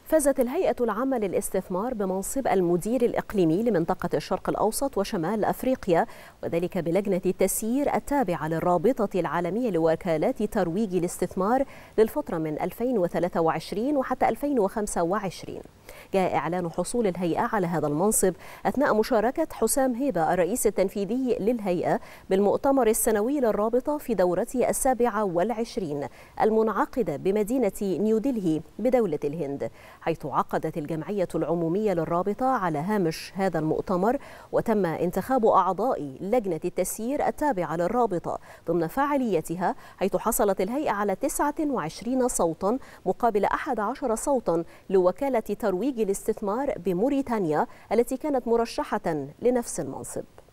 فازت الهيئة العامة للاستثمار بمنصب المدير الإقليمي لمنطقة الشرق الأوسط وشمال أفريقيا، وذلك بلجنة التسيير التابعة للرابطة العالمية لوكالات ترويج الاستثمار للفترة من 2023 وحتى 2025. جاء إعلان حصول الهيئة على هذا المنصب أثناء مشاركة حسام هيبة الرئيس التنفيذي للهيئة بالمؤتمر السنوي للرابطة في دورته 27 المنعقدة بمدينة نيودلهي بدولة الهند، حيث عقدت الجمعية العمومية للرابطة على هامش هذا المؤتمر، وتم انتخاب أعضاء لجنة التسيير التابعة للرابطة ضمن فاعليتها، حيث حصلت الهيئة على 29 صوتا مقابل 11 صوتا لوكالة ترويج الاستثمار بموريتانيا التي كانت مرشحة لنفس المنصب.